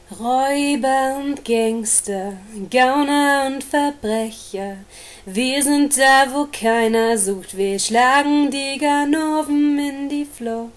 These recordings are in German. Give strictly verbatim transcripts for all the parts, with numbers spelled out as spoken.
Räuber und Gangster, Gauner und Verbrecher, wir sind da, wo keiner sucht, wir schlagen die Ganoven in die Flucht.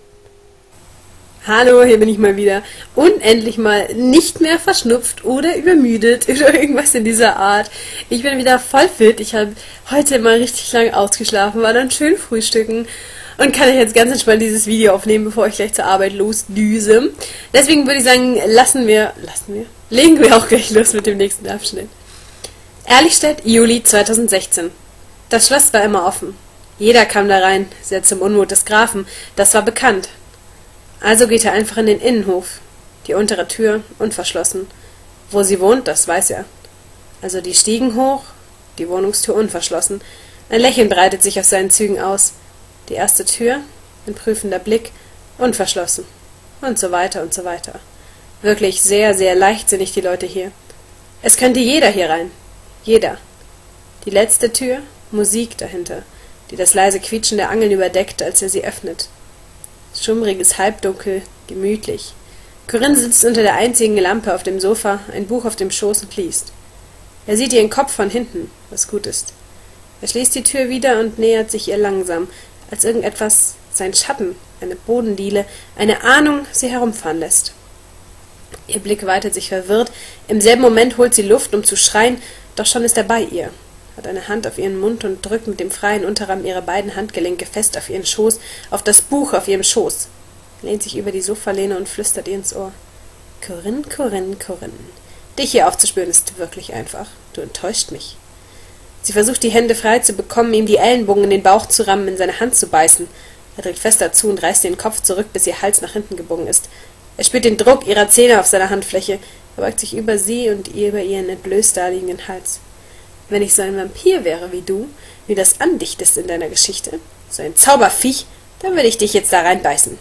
Hallo, hier bin ich mal wieder und endlich mal nicht mehr verschnupft oder übermüdet oder irgendwas in dieser Art. Ich bin wieder voll fit, ich habe heute mal richtig lang ausgeschlafen, war dann schön frühstücken und kann euch jetzt ganz entspannt dieses Video aufnehmen, bevor ich gleich zur Arbeit losdüse. Deswegen würde ich sagen, lassen wir, lassen wir, legen wir auch gleich los mit dem nächsten Abschnitt. Ehrlichstedt, Juli zweitausendsechzehn. Das Schloss war immer offen. Jeder kam da rein, sehr zum Unmut des Grafen, das war bekannt. Also geht er einfach in den Innenhof. Die untere Tür unverschlossen. Wo sie wohnt, das weiß er. Also die Stiegen hoch, die Wohnungstür unverschlossen. Ein Lächeln breitet sich auf seinen Zügen aus. Die erste Tür, ein prüfender Blick, unverschlossen. Und so weiter und so weiter. Wirklich sehr, sehr leichtsinnig die Leute hier. Es könnte jeder hier rein. Jeder. Die letzte Tür, Musik dahinter, die das leise Quietschen der Angeln überdeckt, als er sie öffnet. Schummriges Halbdunkel, gemütlich. Corinne sitzt unter der einzigen Lampe auf dem Sofa, ein Buch auf dem Schoß und liest. Er sieht ihren Kopf von hinten, was gut ist. Er schließt die Tür wieder und nähert sich ihr langsam, als irgendetwas, sein Schatten, eine Bodendiele, eine Ahnung, sie herumfahren lässt. Ihr Blick weitet sich verwirrt, im selben Moment holt sie Luft, um zu schreien, doch schon ist er bei ihr, hat eine Hand auf ihren Mund und drückt mit dem freien Unterarm ihre beiden Handgelenke fest auf ihren Schoß, auf das Buch auf ihrem Schoß, lehnt sich über die Sofalehne und flüstert ihr ins Ohr. Corinne, Corinne, Corinne, dich hier aufzuspüren ist wirklich einfach, du enttäuscht mich. Sie versucht, die Hände frei zu bekommen, ihm die Ellenbogen in den Bauch zu rammen, in seine Hand zu beißen. Er drückt fester zu und reißt den Kopf zurück, bis ihr Hals nach hinten gebogen ist. Er spürt den Druck ihrer Zähne auf seiner Handfläche. Er beugt sich über sie und ihr über ihren entblößt daliegenden Hals. Wenn ich so ein Vampir wäre wie du, wie das andichtest in deiner Geschichte, so ein Zauberviech, dann würde ich dich jetzt da reinbeißen.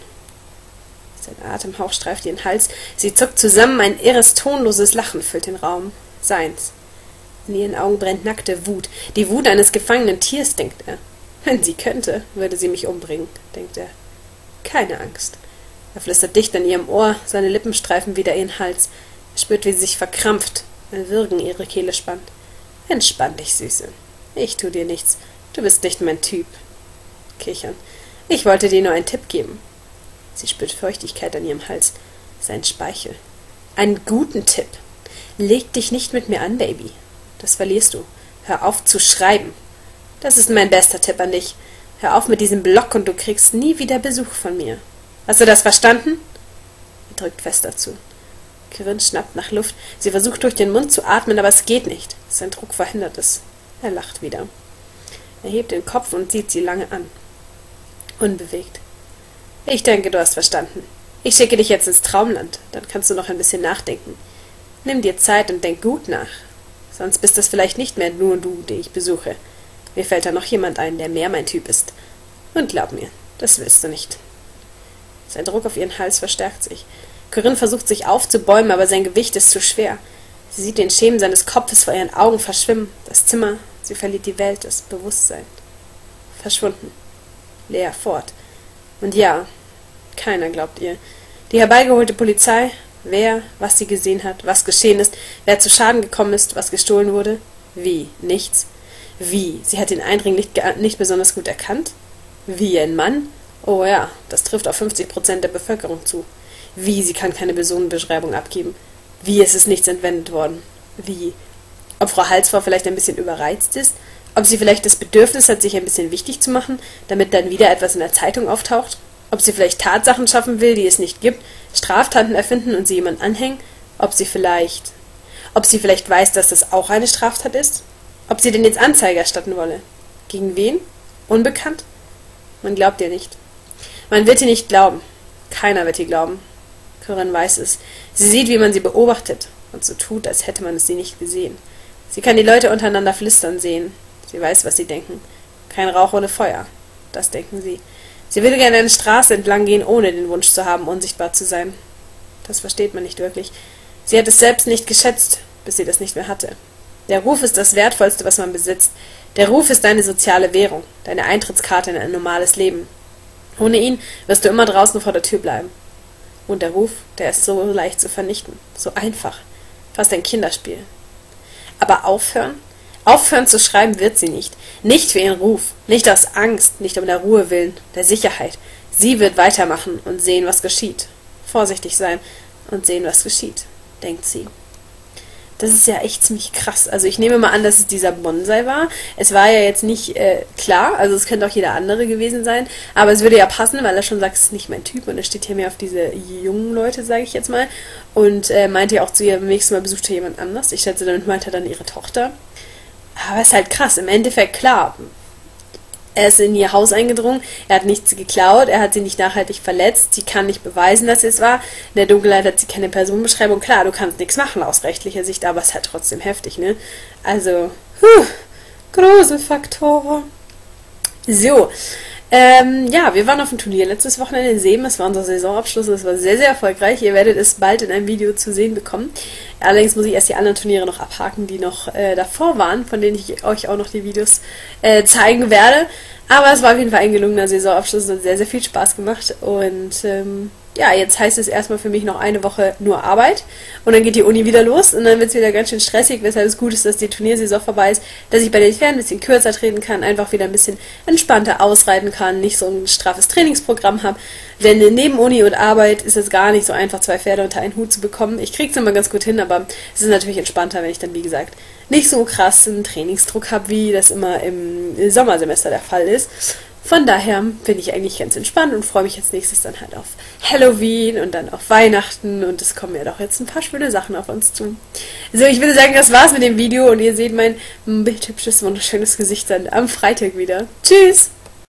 Sein Atemhauch streift ihren Hals. Sie zuckt zusammen, ein irres, tonloses Lachen füllt den Raum. Seins. In ihren Augen brennt nackte Wut. Die Wut eines gefangenen Tiers, denkt er. Wenn sie könnte, würde sie mich umbringen, denkt er. Keine Angst. Er flüstert dicht an ihrem Ohr, seine Lippen streifen wieder ihren Hals. Er spürt, wie sie sich verkrampft, ein Würgen ihre Kehle spannt. Entspann dich, Süße. Ich tu dir nichts. Du bist nicht mein Typ. Kichern. Ich wollte dir nur einen Tipp geben. Sie spürt Feuchtigkeit an ihrem Hals. Sein Speichel. Einen guten Tipp. Leg dich nicht mit mir an, Baby. Das verlierst du. Hör auf zu schreiben. Das ist mein bester Tipp an dich. Hör auf mit diesem Block und du kriegst nie wieder Besuch von mir. Hast du das verstanden? Er drückt fester zu. Corinne schnappt nach Luft. Sie versucht durch den Mund zu atmen, aber es geht nicht. Sein Druck verhindert es. Er lacht wieder. Er hebt den Kopf und sieht sie lange an. Unbewegt. Ich denke, du hast verstanden. Ich schicke dich jetzt ins Traumland. Dann kannst du noch ein bisschen nachdenken. Nimm dir Zeit und denk gut nach. Sonst bist es vielleicht nicht mehr nur du, die ich besuche. Mir fällt da noch jemand ein, der mehr mein Typ ist. Und glaub mir, das willst du nicht. Sein Druck auf ihren Hals verstärkt sich. Corinne versucht sich aufzubäumen, aber sein Gewicht ist zu schwer. Sie sieht den Schemen seines Kopfes vor ihren Augen verschwimmen. Das Zimmer, sie verliert die Welt, das Bewusstsein. Verschwunden. Leer fort. Und ja, keiner glaubt ihr. Die herbeigeholte Polizei, wer, was sie gesehen hat, was geschehen ist, wer zu Schaden gekommen ist, was gestohlen wurde. Wie? Nichts. Wie? Sie hat den Eindringling nicht, nicht besonders gut erkannt? Wie, ein Mann? Oh ja, das trifft auf fünfzig Prozent der Bevölkerung zu. Wie, sie kann keine Personenbeschreibung abgeben. Wie, es ist nichts entwendet worden. Wie? Ob Frau Halsfrau vielleicht ein bisschen überreizt ist? Ob sie vielleicht das Bedürfnis hat, sich ein bisschen wichtig zu machen, damit dann wieder etwas in der Zeitung auftaucht? Ob sie vielleicht Tatsachen schaffen will, die es nicht gibt, Straftaten erfinden und sie jemand anhängen? Ob sie vielleicht... Ob sie vielleicht weiß, dass das auch eine Straftat ist? Ob sie denn jetzt Anzeige erstatten wolle? Gegen wen? Unbekannt? Man glaubt ihr nicht. Man wird ihr nicht glauben. Keiner wird ihr glauben. Corinne weiß es. Sie sieht, wie man sie beobachtet und so tut, als hätte man es sie nicht gesehen. Sie kann die Leute untereinander flüstern sehen. Sie weiß, was sie denken. Kein Rauch ohne Feuer. Das denken sie. Sie würde gerne eine Straße entlang gehen, ohne den Wunsch zu haben, unsichtbar zu sein. Das versteht man nicht wirklich. Sie hat es selbst nicht geschätzt, bis sie das nicht mehr hatte. Der Ruf ist das Wertvollste, was man besitzt. Der Ruf ist deine soziale Währung, deine Eintrittskarte in ein normales Leben. Ohne ihn wirst du immer draußen vor der Tür bleiben. Und der Ruf, der ist so leicht zu vernichten, so einfach, fast ein Kinderspiel. Aber aufhören? Aufhören zu schreiben wird sie nicht. Nicht für ihren Ruf, nicht aus Angst, nicht um der Ruhe willen, der Sicherheit. Sie wird weitermachen und sehen, was geschieht. Vorsichtig sein und sehen, was geschieht, denkt sie. Das ist ja echt ziemlich krass. Also ich nehme mal an, dass es dieser Bonsai war. Es war ja jetzt nicht äh, klar, also es könnte auch jeder andere gewesen sein, aber es würde ja passen, weil er schon sagt, es ist nicht mein Typ und er steht hier mehr auf diese jungen Leute, sage ich jetzt mal. Und äh, meinte ja auch zu ihr, beim nächsten Mal besucht er jemand anders. Ich schätze, damit meinte er dann ihre Tochter. Aber es ist halt krass, im Endeffekt klar. Er ist in ihr Haus eingedrungen, er hat nichts geklaut, er hat sie nicht nachhaltig verletzt, sie kann nicht beweisen, dass es war. In der Dunkelheit hat sie keine Personenbeschreibung. Klar, du kannst nichts machen aus rechtlicher Sicht, aber es ist halt trotzdem heftig, ne? Also, huh, Gruselfaktor. So, ähm, ja, wir waren auf dem Turnier letztes Wochenende in Seeben. Es war unser Saisonabschluss, es war sehr, sehr erfolgreich. Ihr werdet es bald in einem Video zu sehen bekommen. Allerdings muss ich erst die anderen Turniere noch abhaken, die noch äh, davor waren, von denen ich euch auch noch die Videos äh, zeigen werde. Aber es war auf jeden Fall ein gelungener Saisonabschluss, es hat sehr, sehr viel Spaß gemacht. Und ähm, ja, jetzt heißt es erstmal für mich noch eine Woche nur Arbeit. Und dann geht die Uni wieder los und dann wird es wieder ganz schön stressig, weshalb es gut ist, dass die Turniersaison vorbei ist, dass ich bei den Pferden ein bisschen kürzer treten kann, einfach wieder ein bisschen entspannter ausreiten kann, nicht so ein straffes Trainingsprogramm habe. Denn neben Uni und Arbeit ist es gar nicht so einfach, zwei Pferde unter einen Hut zu bekommen. Ich kriege es immer ganz gut hin, aber es ist natürlich entspannter, wenn ich dann, wie gesagt, nicht so krass einen Trainingsdruck habe, wie das immer im Sommersemester der Fall ist. Von daher bin ich eigentlich ganz entspannt und freue mich jetzt nächstes dann halt auf Halloween und dann auf Weihnachten und es kommen ja doch jetzt ein paar schöne Sachen auf uns zu. So, ich würde sagen, das war's mit dem Video und ihr seht mein bildhübsches, wunderschönes Gesicht dann am Freitag wieder. Tschüss!